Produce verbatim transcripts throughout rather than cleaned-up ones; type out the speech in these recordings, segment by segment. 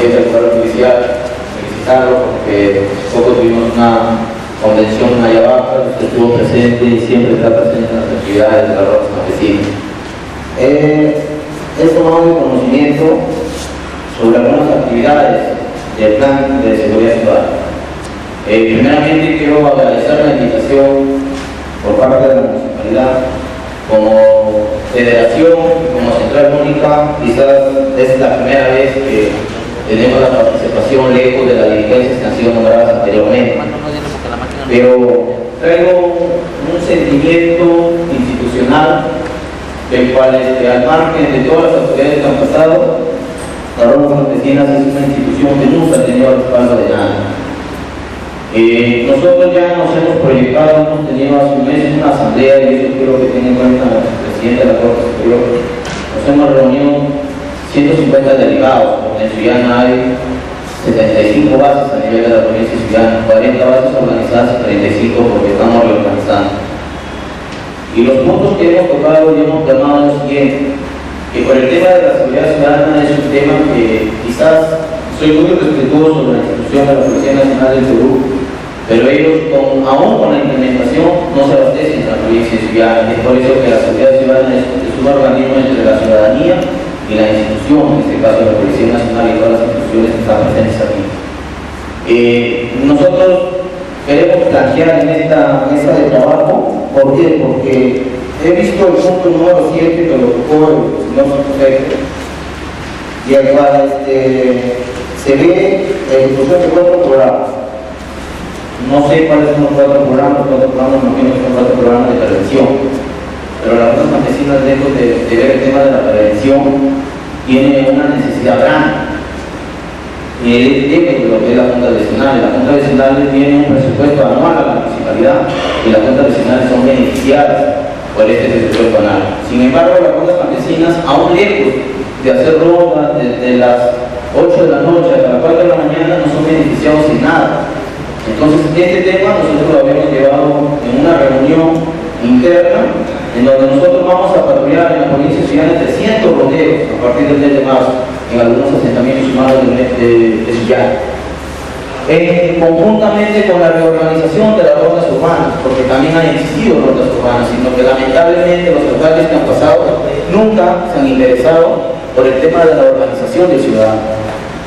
presidente del Poder Judicial, felicitarlo porque poco tuvimos una convención en Ayabaca, usted estuvo presente y siempre está presente en las actividades de las rondas campesinas. Eh, he tomado mi conocimiento sobre algunas actividades del plan de seguridad ciudadana. Eh, primeramente quiero agradecer la invitación por parte de la municipalidad. Como federación, como central única, quizás es la primera vez que tenemos la participación lejos de las dirigencias que han sido nombradas anteriormente. Pero traigo un sentimiento institucional del cual, este, al margen de todas las autoridades que han pasado, las rondas campesinas es una institución que nunca ha tenido el respaldo de nadie. Eh, nosotros ya nos hemos proyectado, hemos tenido hace un mes una asamblea, y eso quiero que tenga en cuenta el presidente de la Corte Superior. Nos hemos reunido ciento cincuenta delegados, porque en Sullana hay setenta y cinco bases a nivel de la provincia de Sullana, cuarenta bases organizadas y treinta y cinco porque estamos reorganizando. Y los puntos que hemos tocado y hemos plasmado es lo siguiente, que por el tema de la seguridad ciudadana es un tema que quizás soy muy respetuoso de la institución de la Policía Nacional del Perú, pero ellos, con, aún con la implementación, no se abastecen en la provincia de Sullana. Es por eso que la seguridad ciudadana es, es un organismo entre la ciudadanía y la institución, en este caso la Policía Nacional y todas las instituciones que están presentes aquí. Eh, nosotros queremos plantear en esta mesa de trabajo, ¿por qué? Porque he visto el punto número siete que lo tocó el señor subprefecto, y al cual este, se ve la ejecución de cuatro programas. No sé cuáles son los cuatro programas, cuatro programas, no tienen son cuatro programas de prevención, pero las rondas campesinas, lejos de, de ver el tema de la prevención, tiene una necesidad grande. Y el tema de lo que es la Junta Vecinal. La Junta Vecinal tiene un presupuesto anual a la municipalidad y las juntas vecinales son beneficiadas por este presupuesto anual. Sin embargo, las rondas campesinas, aún lejos de hacer rondas desde las ocho de la noche hasta las cuatro de la mañana, no son beneficiados en nada. Entonces, este tema nosotros lo habíamos llevado en una reunión interna, en donde nosotros vamos a patrullar en la provincia de Sullana trescientos rodeos a partir del mes de marzo, en algunos asentamientos humanos del mes de, de Sullana. Eh, conjuntamente con la reorganización de las rondas urbanas, porque también han existido rondas urbanas, sino que lamentablemente los alcaldes que han pasado nunca se han interesado por el tema de la organización del ciudadano.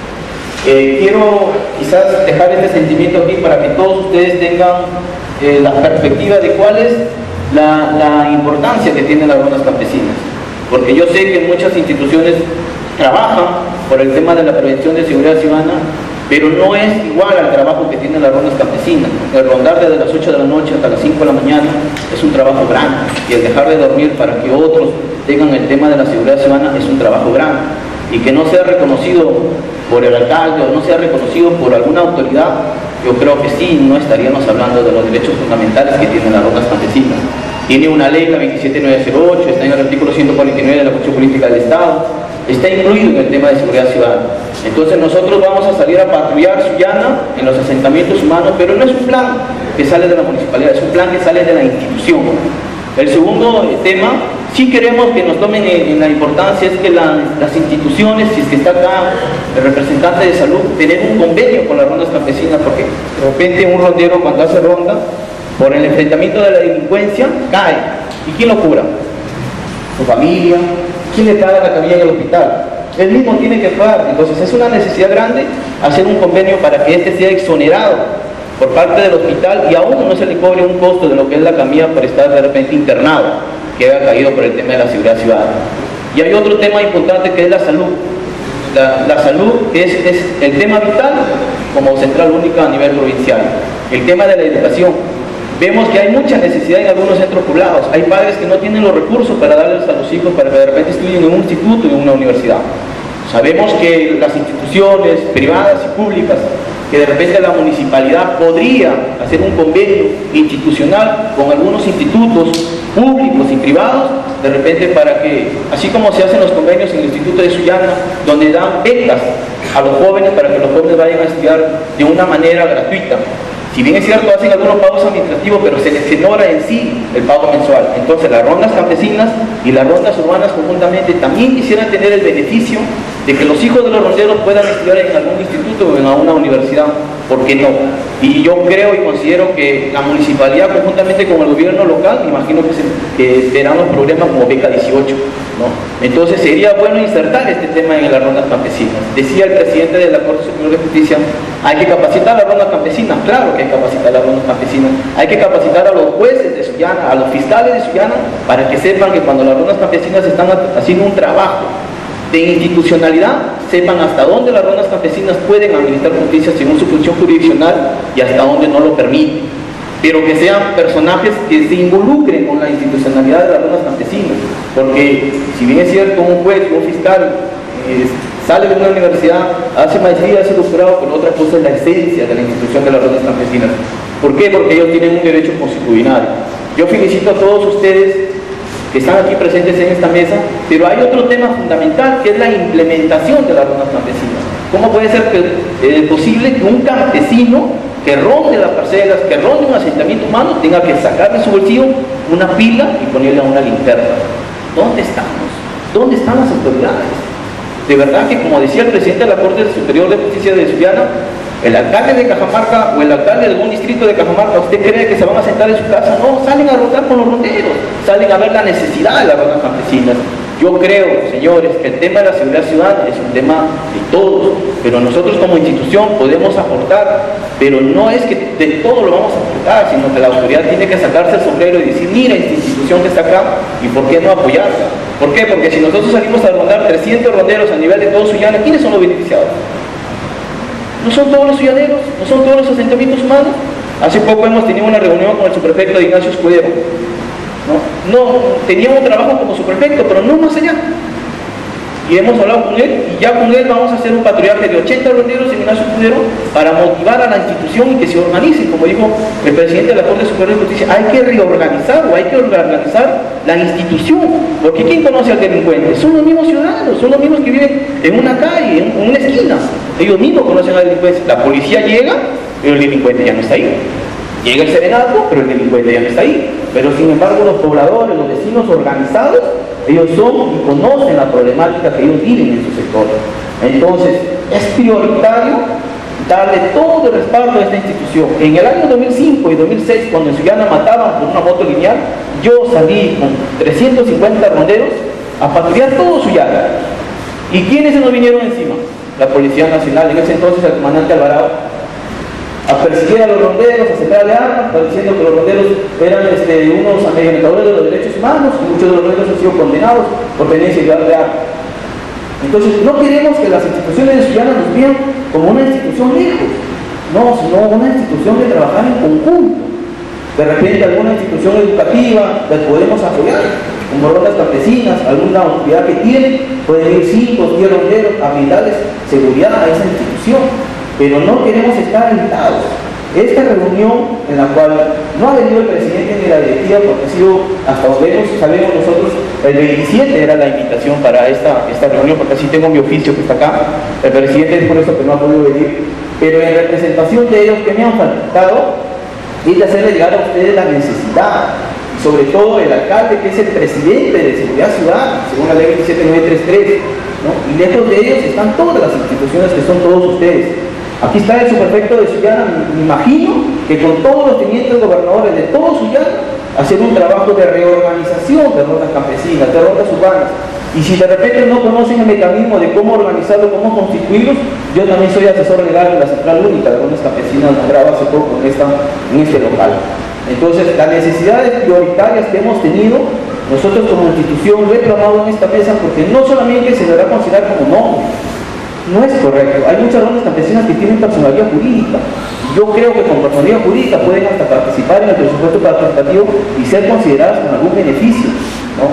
Eh, quiero quizás dejar este sentimiento aquí para que todos ustedes tengan eh, la perspectiva de cuál es la, la importancia que tienen las rondas campesinas, porque yo sé que muchas instituciones trabajan por el tema de la prevención de seguridad ciudadana, pero no es igual al trabajo que tienen las rondas campesinas. El rondar desde las ocho de la noche hasta las cinco de la mañana es un trabajo grande, y el dejar de dormir para que otros tengan el tema de la seguridad ciudadana es un trabajo grande, y que no sea reconocido por el alcalde o no sea reconocido por alguna autoridad, yo creo que sí, no estaríamos hablando de los derechos fundamentales que tienen las rondas campesinas. Tiene una ley, la veintisiete mil novecientos ocho, está en el artículo ciento cuarenta y nueve de la Constitución Política del Estado, está incluido en el tema de seguridad ciudadana. Entonces nosotros vamos a salir a patrullar Sullana en los asentamientos humanos, pero no es un plan que sale de la municipalidad, es un plan que sale de la institución. El segundo tema, sí queremos que nos tomen en, en la importancia, es que la, las instituciones, si es que está acá el representante de salud, tener un convenio con las rondas campesinas, porque de repente un rondero cuando hace ronda, por el enfrentamiento de la delincuencia, cae. ¿Y quién lo cura? Su familia. ¿Quién le paga la camilla en el hospital? Él mismo tiene que pagar. Entonces es una necesidad grande hacer un convenio para que este sea exonerado por parte del hospital y aún no se le cobre un costo de lo que es la camilla para estar de repente internado, que haya caído por el tema de la seguridad ciudadana. Y hay otro tema importante que es la salud. La, la salud es, es el tema vital como central única a nivel provincial. El tema de la educación. Vemos que hay mucha necesidad en algunos centros poblados. Hay padres que no tienen los recursos para darles a los hijos para que de repente estudien en un instituto y en una universidad. Sabemos que las instituciones privadas y públicas, que de repente la municipalidad podría hacer un convenio institucional con algunos institutos públicos y privados, de repente para que, así como se hacen los convenios en el Instituto de Sullana, donde dan becas a los jóvenes para que los jóvenes vayan a estudiar de una manera gratuita. Si bien es cierto, hacen algunos pagos administrativos, pero se les ignora en sí el pago mensual. Entonces, las rondas campesinas y las rondas urbanas conjuntamente también quisieran tener el beneficio de que los hijos de los ronderos puedan estudiar en algún instituto o en alguna universidad. ¿Por qué no? Y yo creo y considero que la municipalidad, conjuntamente con el gobierno local, me imagino que, se, que verán los programas como Beca dieciocho, ¿no? Entonces, sería bueno insertar este tema en las rondas campesinas. Decía el presidente de la Corte Superior de Justicia, hay que capacitar a las rondas campesinas. Claro que hay que capacitar a las rondas campesinas. Hay que capacitar a los jueces de Sullana, a los fiscales de Sullana, para que sepan que cuando las rondas campesinas están haciendo un trabajo de institucionalidad, sepan hasta dónde las rondas campesinas pueden administrar justicia según su función jurisdiccional y hasta dónde no lo permiten, pero que sean personajes que se involucren con la institucionalidad de las rondas campesinas, porque si bien es cierto, un juez o un fiscal eh, sale de una universidad, hace maestría, hace doctorado, pero otra cosa es la esencia de la institución de las rondas campesinas. ¿Por qué? Porque ellos tienen un derecho constitucional. Yo felicito a todos ustedes que están aquí presentes en esta mesa, pero hay otro tema fundamental que es la implementación de las rondas campesinas. ¿Cómo puede ser que, eh, posible que un campesino que ronde las parcelas, que ronde un asentamiento humano, tenga que sacar de su bolsillo una pila y ponerle a una linterna? ¿Dónde estamos? ¿Dónde están las autoridades? De verdad que, como decía el presidente de la Corte Superior de Justicia de Sullana, el alcalde de Cajamarca o el alcalde de algún distrito de Cajamarca, ¿usted cree que se van a sentar en su casa? No, salen a rondar con los ronderos, salen a ver la necesidad de las rondas campesinas. Yo creo, señores, que el tema de la seguridad ciudadana es un tema de todos, pero nosotros como institución podemos aportar, pero no es que de todo lo vamos a aportar, sino que la autoridad tiene que sacarse el sombrero y decir, mira esta institución que está acá, y por qué no apoyarla. ¿Por qué? Porque si nosotros salimos a rondar trescientos ronderos a nivel de todo Sullana, ¿quiénes son los beneficiados? No son todos los ciudadanos, no son todos los asentamientos humanos. Hace poco hemos tenido una reunión con el subprefecto de Ignacio Escudero. No, no, tenía un trabajo como subprefecto, pero no más allá. Y hemos hablado con él, y ya con él vamos a hacer un patrullaje de ochenta ronderos en Ignacio Escudero para motivar a la institución y que se organicen. Como dijo el presidente de la Corte Superior de Justicia, hay que reorganizar o hay que organizar la institución, porque ¿quién conoce al delincuente? Son los mismos ciudadanos, son los mismos que viven en una calle, en una esquina. Ellos mismos conocen al delincuente. La policía llega, pero el delincuente ya no está ahí. Llega el serenazgo, pero el delincuente ya no está ahí. Pero sin embargo los pobladores, los vecinos organizados, ellos son y conocen la problemática que ellos viven en su sector. Entonces, es prioritario darle todo el respaldo a esta institución. En el año dos mil cinco y dos mil seis, cuando en Sullana mataban por una moto lineal, yo salí con trescientos cincuenta ronderos a patrullar todo Sullana. ¿Y quiénes se nos vinieron encima? La Policía Nacional, en ese entonces el comandante Alvarado, a perseguir a los ronderos, a sacarle armas, diciendo que los ronderos eran este, unos amedrentadores de los derechos humanos, y muchos de los ronderos han sido condenados por tenencia ilegal de armas. Entonces, no queremos que las instituciones de Sullana nos vean como una institución lejos, no, sino una institución de trabajar en conjunto. De repente, alguna institución educativa la podemos apoyar, como rondas campesinas, alguna unidad que tiene, pueden ir cinco, diez ronderos a brindarles seguridad a esa institución. Pero no queremos estar aislados. Esta reunión, en la cual no ha venido el presidente ni la directiva, porque ha sido, hasta donde sabemos nosotros, el veintisiete era la invitación para esta, esta reunión, porque así tengo mi oficio que está acá. El presidente es por eso que no ha podido venir. Pero en representación de ellos, que me han faltado, es de hacerle llegar a ustedes la necesidad, y sobre todo el alcalde, que es el presidente de Seguridad Ciudadana, según la ley veintisiete mil novecientos treinta y tres, ¿no? Y lejos de ellos están todas las instituciones que son todos ustedes. Aquí está el subprefecto de Sullana, me imagino que con todos los tenientes gobernadores de todo Sullana, hacer un trabajo de reorganización de rondas campesinas, de rondas urbanas. Y si de repente no conocen el mecanismo de cómo organizarlo, cómo constituirlos, yo también soy asesor legal de la Central Única de Rondas Campesinas, nombrado hace poco en, esta, en este local. Entonces, las necesidades prioritarias que hemos tenido, nosotros como institución lo he clamado en esta mesa, porque no solamente se deberá considerar como nombre. No es correcto. Hay muchas rondas campesinas que tienen personalidad jurídica. Yo creo que con personalidad jurídica pueden hasta participar en el presupuesto participativo y ser consideradas con algún beneficio, ¿no?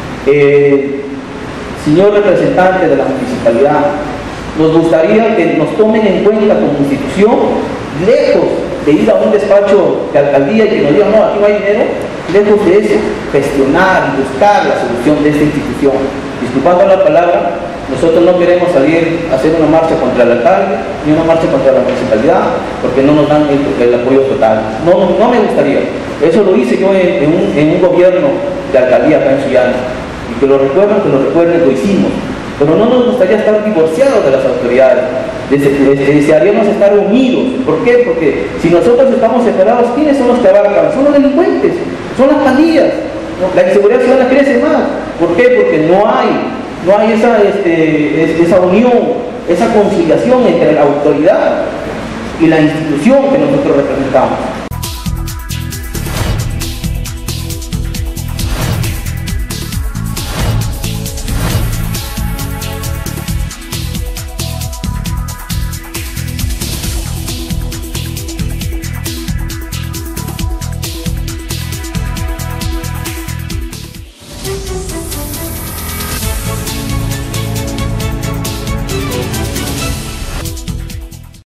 Eh, señor representante de la municipalidad, nos gustaría que nos tomen en cuenta como institución, lejos de ir a un despacho de alcaldía y que nos digan, no, aquí no hay dinero, lejos de eso, gestionar y buscar la solución de esta institución. Disculpando la palabra, Nosotros no queremos salir a hacer una marcha contra el alcalde, ni una marcha contra la municipalidad, porque no nos dan el, el apoyo total. No, no me gustaría. Eso lo hice yo en, en, un, en un gobierno de alcaldía acá en Sullana. Y que lo recuerden, que lo recuerden, lo hicimos. Pero no nos gustaría estar divorciados de las autoridades. Desearíamos estar unidos. ¿Por qué? Porque si nosotros estamos separados, ¿quiénes son los que abarcan? Son los delincuentes, son las pandillas. ¿No? La inseguridad ciudadana crece más. ¿Por qué? Porque no hay, no hay esa, este, esa unión, esa conciliación entre la autoridad y la institución que nosotros representamos.